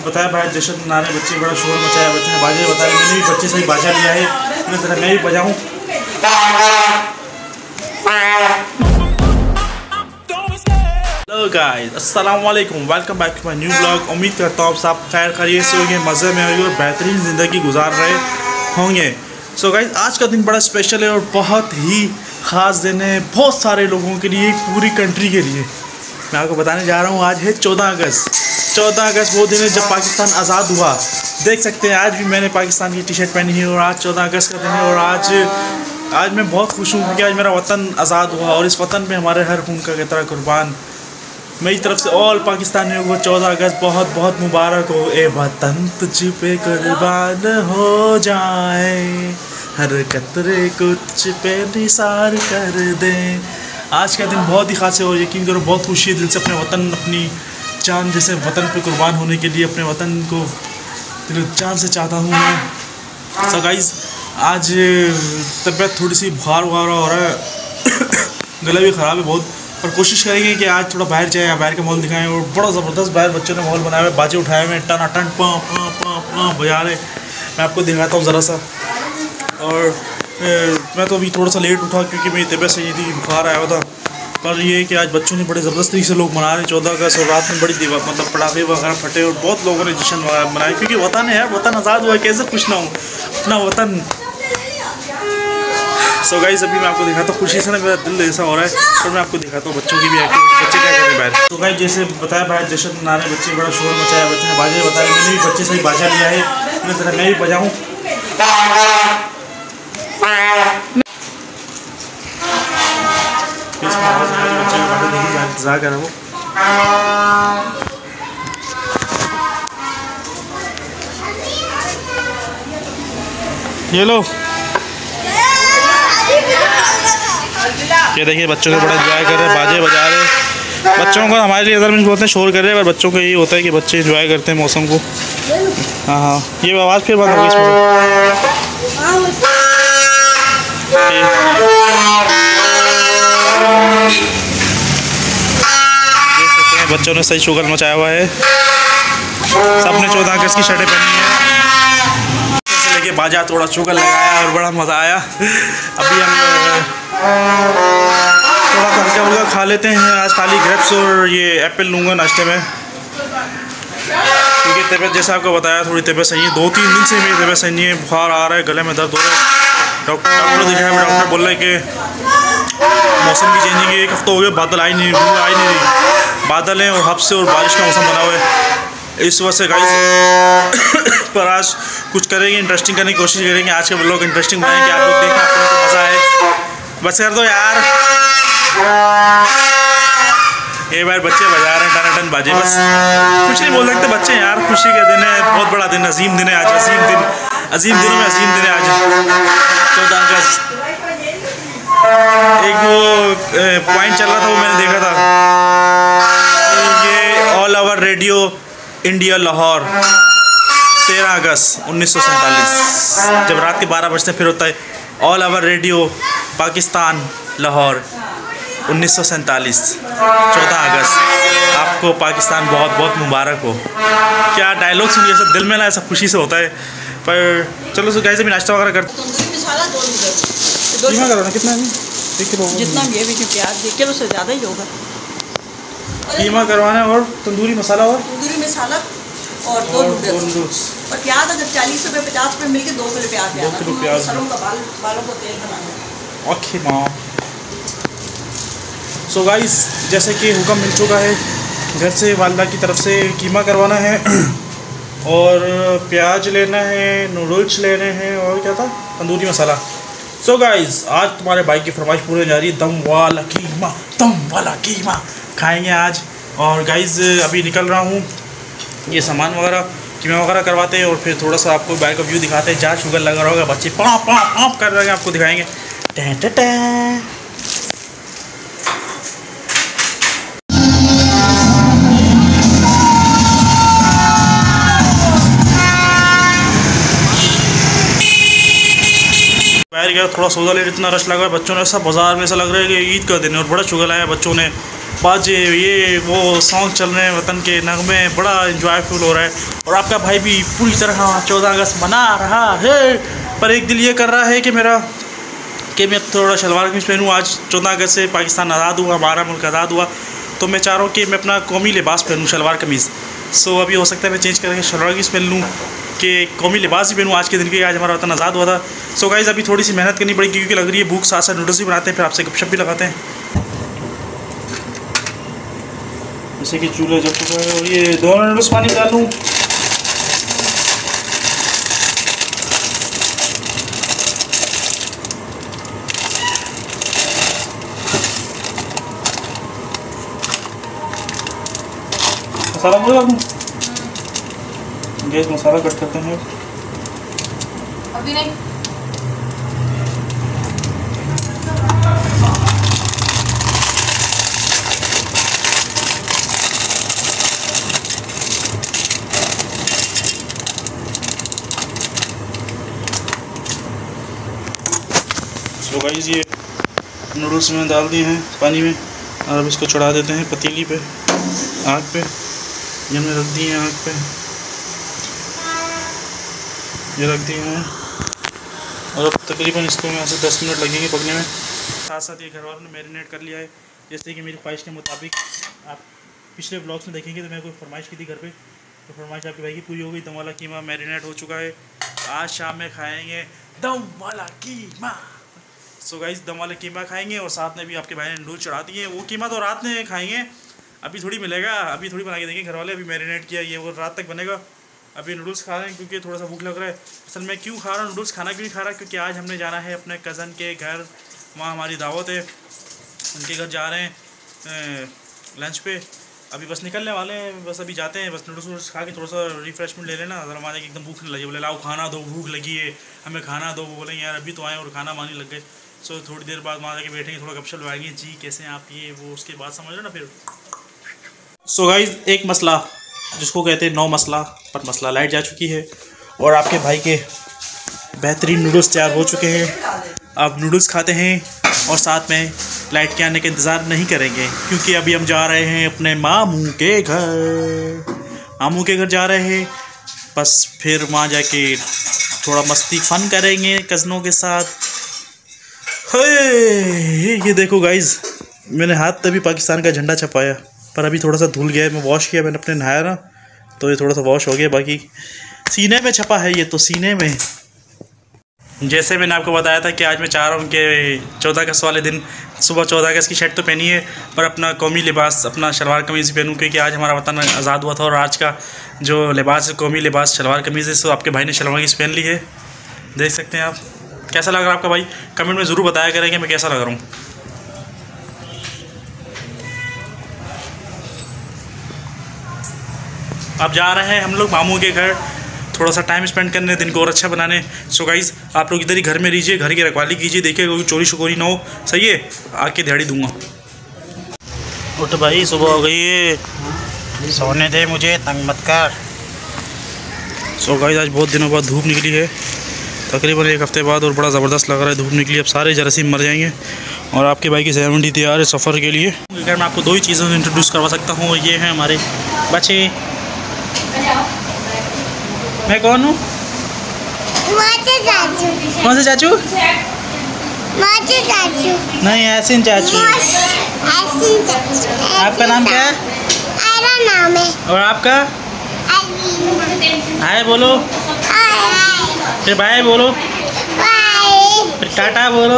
बताया भाई जश्न मना रहे बच्चे, बड़ा शोर मचाया बच्चों ने, बाजे बताया। मैंने भी बच्चे से ही बाजा लिया है, इस तरह मैं भी बजाऊँ। हेलो गाइस, अस्सलाम वालेकुम, welcome back to my new blog. उम्मीद करता हूँ आप सब खैर खैरियत से होंगे, मज़े में होंगे और बेहतरीन ज़िंदगी गुजार रहे होंगे। सो गाइस, आज का दिन बड़ा स्पेशल है और बहुत ही ख़ास दिन है बहुत सारे लोगों के लिए, पूरी कंट्री के लिए। मैं आपको बताने जा रहा हूँ, आज है 14 अगस्त। 14 अगस्त वो दिन है जब पाकिस्तान आज़ाद हुआ। देख सकते हैं आज भी मैंने पाकिस्तान की टी शर्ट पहनी है और आज 14 अगस्त का दिन है। और आज मैं बहुत खुश हूँ क्योंकि आज मेरा वतन आज़ाद हुआ और इस वतन में हमारे हर खून का कतरा कुर्बान। मेरी तरफ से ऑल पाकिस्तानियों को 14 अगस्त बहुत बहुत मुबारक हो। ए वतन तुझ पे कुर्बान हो जाए, हर कतरे को तुझ पे निसार कर दे। आज का दिन बहुत ही खास है और यकीन करो बहुत खुशी है दिल से अपने वतन, अपनी जान जैसे वतन पे कुर्बान होने के लिए अपने वतन को दिल जान से चाहता हूँ मैं। सो गाइस, आज तबीयत थोड़ी सी बुखार हो रहा है, गला भी ख़राब है बहुत, पर कोशिश करेंगे कि आज थोड़ा बाहर जाए, बाहर का माहौल दिखाएं। और बड़ा ज़बरदस्त बाहर बच्चों ने माहौल बनाया हुआ है, बाजे उठाए हुए हैं, टन टन पाँ बजा रहे। मैं आपको दिखाता हूँ ज़रा सा। और मैं तो अभी थोड़ा सा लेट उठा क्योंकि मेरी तबीयत सही थी, बुखार आया हुआ था। पर ये है कि आज बच्चों ने बड़े ज़बरदस्त तरीके से लोग मना रहे हैं 14 अगस्त, और रात में बड़ी मतलब पटाखे वगैरह फटे और बहुत लोगों ने जश्न मनाया क्योंकि वतन है, वतन आज़ाद हुआ, कैसे खुश ना हो अपना वतन। सो गाइस, अभी मैं आपको दिखाता हूँ, खुशी से ना मेरा दिल ऐसा हो रहा है। पर मैं आपको दिखाता हूँ बच्चों की भी एक्टिविटी, बच्चे क्या कर रहे हैं बाहर। तो गाइस, जैसे बताया भाई जश्न मना रहे बच्चे, बड़ा शोर मचाया बच्चों ने, बाजे बताया। मैंने भी बच्चे से ही बाजा लिया है, इस तरह मैं भी बजाऊँ। इंतजार कर रहा हूँ। ये लो, ये देखिए बच्चों को बड़ा एंजॉय कर रहे हैं, बाजे बजा रहे हैं। बच्चों को हमारे लिए इधर में बोलते हैं शोर कर रहे हैं, पर बच्चों को यही होता है कि बच्चे एंजॉय करते हैं मौसम को। हाँ, ये आवाज़ फिर बंद हो गई इसमें। बच्चों ने सही शुगर मचाया हुआ है, सबने 14 अगस्त की शर्टें पहनी है, लेके बाजा थोड़ा शुगर लगाया और बड़ा मज़ा आया। अभी हम थोड़ा हल्का फुल्का खा लेते हैं। आज खाली ग्रेप्स और ये एप्पल लूँगा नाश्ते में क्योंकि तबीयत जैसा आपको बताया थोड़ी तबीयत सही है। 2-3 दिन से मेरी तबीयत सही नहीं है, बुखार आ रहा है, गले में दर्द हो रहा है। डॉक्टर दिखाया, डॉक्टर बोल रहा है कि मौसम की चेंजिंग है, 1 हफ्ता हो गया बादल आई नहीं रही, बादल हैं और हफ्ते से और बारिश का मौसम बना हुआ है इस वजह से गाइस। पर आज कुछ करेंगे, इंटरेस्टिंग करने की कोशिश करेंगे। आज के लोग इंटरेस्टिंग बनाएंगे, आप लोग देखना, आपको मज़ा आए। बस कर दो यार, ये बार बच्चे बजा रहे हैं टन बाजे, बस कुछ नहीं बोल सकते बच्चे यार। खुशी का दिन है, बहुत बड़ा दिन, अजीम दिन है आज, अजीम दिनों में अजीम दिन है आज 14 अगस्त। एक वो पॉइंट चल रहा था, वो मैंने देखा था, ये all over radio India Lahore 13 अगस्त 1947, जब रात के 12 बजते फिर होता है all over radio Pakistan Lahore 1947 14 अगस्त। आपको पाकिस्तान बहुत बहुत मुबारक हो। क्या डायलॉग सुनिए, ऐसा दिल में ना ऐसा खुशी से होता है। पर चलो सो गाइस, अभी नाश्ता वगैरह करते कीमा करवाना कितना है? जितना भी है, देखिए प्याज 1 किलो से ज़्यादा ही होगा। कीमा करवाना और तंदूरी मसाला और 2 नूडल्स और प्याज अगर 40 रुपये 50 रुपये मिलके 2 किलो प्याज, 2 किलो प्याज, सरों का बालों को तेल बनाना। ओके माँ। सो गाइस, जैसे कि हुक्म मिल चुका है घर से, वालदा की तरफ से कीमा करवाना है और प्याज लेना है, नूडल्स लेने हैं और क्या था, तंदूरी मसाला। सो गाइस, आज तुम्हारे भाई की फरमाइश पूरी हो जा रही है, दम वाला कीमा खाएंगे आज। और गाइस, अभी निकल रहा हूँ, ये सामान वगैरह कीमा वगैरह करवाते हैं और फिर थोड़ा सा आपको बाइक का व्यू दिखाते हैं। जहाँ शुगर लगा होगा, बच्चे पाँप कर रहे हैं, आपको दिखाएंगे। बाहर गया, थोड़ा सौदा ले, इतना रश लगा है, बच्चों ने ऐसा बाजार में ऐसा लग रहा है कि ईद का दिन है और बड़ा शुगर लाया बच्चों ने। बाजे ये वो सॉन्ग चल रहे हैं, वतन के नगमे, बड़ा इंजॉयफुल हो रहा है। और आपका भाई भी पूरी तरह 14 अगस्त मना रहा है, पर एक दिल ये कर रहा है कि मैं थोड़ा शलवार कमीज़ पहनूँ। आज 14 अगस्त से पाकिस्तान आज़ाद हुआ, हमारा मुल्क आज़ाद हुआ, तो मैं चाह रहा हूँ कि मैं अपना कौमी लिबास पहनूँ, शलवार कमीज़। सो अभी हो सकता है मैं चेंज करके शलवार कमीज़ पहन लूँ कि कौमी लिबास ही पहनूँ आज के दिन के, आज हमारा वतन आज़ाद हुआ था। सो गाइज़ अभी थोड़ी सी मेहनत करनी पड़ेगी क्योंकि लग रही है भूख, साथ साथ नूडल्स भी बनाते हैं, फिर आपसे गपशप भी लगाते हैं। जैसे कि चूल्हा जल चुका है और ये दोनों नूडल्स पानी डाल लूँ। मसाला पूरा डाल दूँ, गैस मसाला कट करते हैं अभी नहीं। सो गाइस ये नूडल्स में डाल दिए हैं पानी में और अब इसको चढ़ा देते हैं पतीली पे, आग पे। ये हमने रख दिए हैं आग पे, ये रख दिए हैं और अब तकरीबन इसको यहाँ से 10 मिनट लगेंगे पकने में। साथ साथ ये घर वालों ने मैरिनेट कर लिया है, जैसे कि मेरी ख्वाहिश के मुताबिक। आप पिछले ब्लॉग्स में देखेंगे तो मैं कोई फरमाइश की थी घर पे, तो फरमाइश आपके भाई की पूरी हो गई। दम वाला कीमा मैरिनेट हो चुका है, आज शाम में खाएँगे दम वाला कीमा। सो गाइस दम वाला कीमा खाएंगे और साथ में भी आपके भाई ने नूडल्स चढ़ा दिए। वो कीमा तो रात में खाएंगे, अभी थोड़ी मिलेगा, अभी थोड़ी बना के देंगे घर वाले। अभी मैरिनेट किया ये वो रात तक बनेगा। अभी नूडल्स खा रहे हैं क्योंकि थोड़ा सा भूख लग रहा है। असल में क्यों खा रहा हूँ नूडल्स, खाना क्यों नहीं खा रहा, क्योंकि आज हमने जाना है अपने कज़न के घर, वहाँ हमारी दावत है, उनके घर जा रहे हैं लंच पे। अभी बस निकलने वाले हैं, बस अभी जाते हैं, बस नूडल्स खा के थोड़ा सा रिफ्रेशमेंट ले लेना। अगर हमारे एकदम भूख नहीं लगी, बोले लाओ खाना दो, भूख लगी है हमें खाना दो, वो बोलेंगे यार अभी तो आए और खाना मांगने लग गए। सो थोड़ी देर बाद वहाँ जाके बैठेंगे, थोड़ा गपशप लगाएंगे, जी कैसे हैं आप, ये वो, उसके बाद समझ लो ना फिर। सो गाइस एक मसला जिसको कहते हैं नो मसला पर मसला, लाइट जा चुकी है और आपके भाई के बेहतरीन नूडल्स तैयार हो चुके हैं। अब नूडल्स खाते हैं और साथ में लाइट के आने का इंतज़ार नहीं करेंगे क्योंकि अभी हम जा रहे हैं अपने मामू के घर। मामू के घर जा रहे हैं, बस फिर वहाँ जाके थोड़ा मस्ती फ़न करेंगे कज़नों के साथ। ये देखो गाइज़, मैंने हाथ तभी पाकिस्तान का झंडा छपाया, पर अभी थोड़ा सा धुल गया है। मैं वॉश किया, मैंने अपने नहाया ना, तो ये थोड़ा सा वॉश हो गया। बाकी सीने में छपा है ये तो, सीने में। जैसे मैंने आपको बताया था कि आज मैं चाह रहा हूँ कि 14 अगस्त वाले दिन सुबह 14 अगस्त की शर्ट तो पहनी है, पर अपना कौमी लिबास, अपना शलवार कमीज़ पहनूँ क्योंकि आज हमारा वतन आज़ाद हुआ था। और आज का जो लिबास है, कौमी लिबास शलवार कमीज़ है। सो आपके भाई ने शलवार कमीज़ पहन ली है, देख सकते हैं आप। कैसा लग रहा है आपका भाई, कमेंट में ज़रूर बताया करेंगे मैं कैसा लग रहा हूँ। अब जा रहे हैं हम लोग मामू के घर, थोड़ा सा टाइम स्पेंड करने, दिन को और अच्छा बनाने। सो गाइस आप लोग इधर ही घर में रहिए, घर की रखवाली कीजिए, देखिए कोई चोरी शकोरी ना हो, सही है। आके दिहाड़ी दूंगा। उठ भाई, सुबह हो गई है, सोने दे मुझे, तंग मत कर। सो गाइस आज बहुत दिनों बाद धूप निकली है, तकरीबन 1 हफ्ते बाद, और बड़ा ज़बरदस्त लग रहा है धूप निकली। अब सारे जरासीम मर जाएंगे और आपके भाई की सेरेमनी तैयार है सफ़र के लिए। अगर मैं आपको 2 ही चीज़ों से इंट्रोड्यूस करवा सकता हूँ, ये हैं हमारे बच्चे। मैं कौन हूँ? कौन से चाचू? नहीं यासीन चाचू। आपका नाम क्या है? नाम है। और आपका? हाय बोलो, फिर बाय बोलो, फिर टाटा बोलो।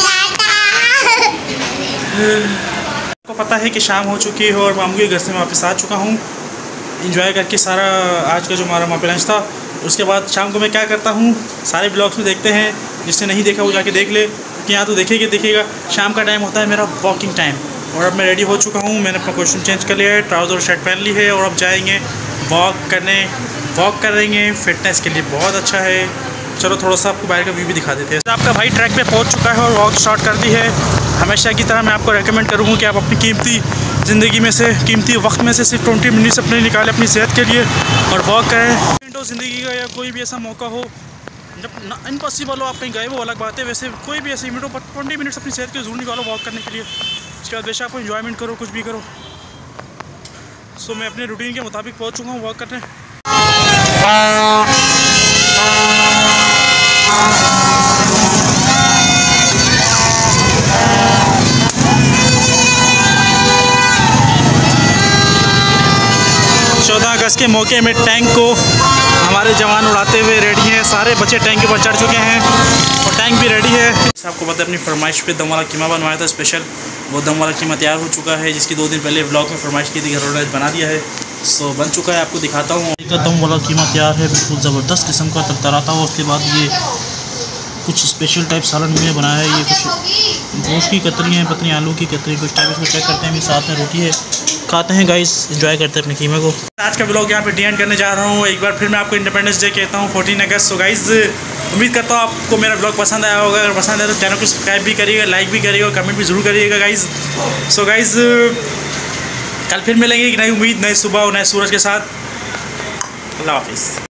आपको पता है कि शाम हो चुकी है और मामू के घर से मैं वापस आ चुका हूँ, इंजॉय करके सारा आज का जो हमारा वहाँ पे लंच था। उसके बाद शाम को मैं क्या करता हूँ सारे ब्लॉग्स में देखते हैं, जिसने नहीं देखा वो जाके देख ले, कि यहाँ तो देखेगा। शाम का टाइम होता है मेरा वॉकिंग टाइम, और अब मैं रेडी हो चुका हूँ। मैंने अपना कॉस्ट्यूम चेंज कर लिया है, ट्राउज़र और शर्ट पहन ली है, और अब जाएंगे वॉक करेंगे। फिटनेस के लिए बहुत अच्छा है। चलो थोड़ा सा आपको बाहर का व्यू भी दिखा देते हैं। आपका भाई ट्रैक पे पहुंच चुका है और वॉक स्टार्ट कर दी है। हमेशा की तरह मैं आपको रेकमेंड करूँगा कि आप अपनी कीमती ज़िंदगी में से, कीमती वक्त में से सिर्फ 20 मिनट्स अपने निकालें अपनी सेहत के लिए और वॉक करें। ज़िंदगी का या कोई भी ऐसा मौका हो जब इम्पॉसिबल हो, आप कहीं गए वो अलग बात है, वैसे कोई भी ऐसे इवेंट हो, 20 मिनट्स अपनी सेहत के ज़रूर निकालो वॉक करने के लिए। उसके बाद बेशक आप इंजॉयमेंट करो, कुछ भी करो। सो मैं अपने रूटीन के मुताबिक पहुंच चुका हूँ वॉक करने। अगस्त के मौके में टैंक को हमारे जवान उड़ाते हुए रेडी हैं। सारे बच्चे टैंक के ऊपर चढ़ चुके हैं और टैंक भी रेडी है। आपको पता है अपनी फरमाइश पे दम वाला कीमा बनवाया था स्पेशल, वो दम वाला कीमा तैयार हो चुका है, जिसकी 2 दिन पहले व्लॉग में फरमाइश की थी, घर वालों ने बना दिया है। सो बन चुका है, आपको दिखाता हूँ। दम वाला कीमा तैयार है, बिल्कुल ज़बरदस्त किस्म का तरतराता हुआ। उसके बाद ये कुछ स्पेशल टाइप सालन में बनाया है। ये कुछ गोश्त की कतरी हैं, पतली आलू की कतरी, कुछ टाइप इसको चेक करते हैं। साथ में रोटी है, खाते हैं गाइस, एंजॉय करते हैं अपने कीमे को। आज का व्लॉग यहाँ पे डी एंड करने जा रहा हूँ। एक बार फिर मैं आपको इंडिपेंडेंस डे कहता हूँ, 14 अगस्त। सो गाइस उम्मीद करता हूँ आपको मेरा व्लॉग पसंद आया होगा। अगर पसंद आया तो चैनल को सब्सक्राइब भी करिएगा, लाइक भी करिएगा, कमेंट भी ज़रूर करिएगा गाइस। सो गाइस कल फिर मिलेंगे एक नई उम्मीद, नई सुबह और नए सूरज के साथ। अल्लाह हाफिज़।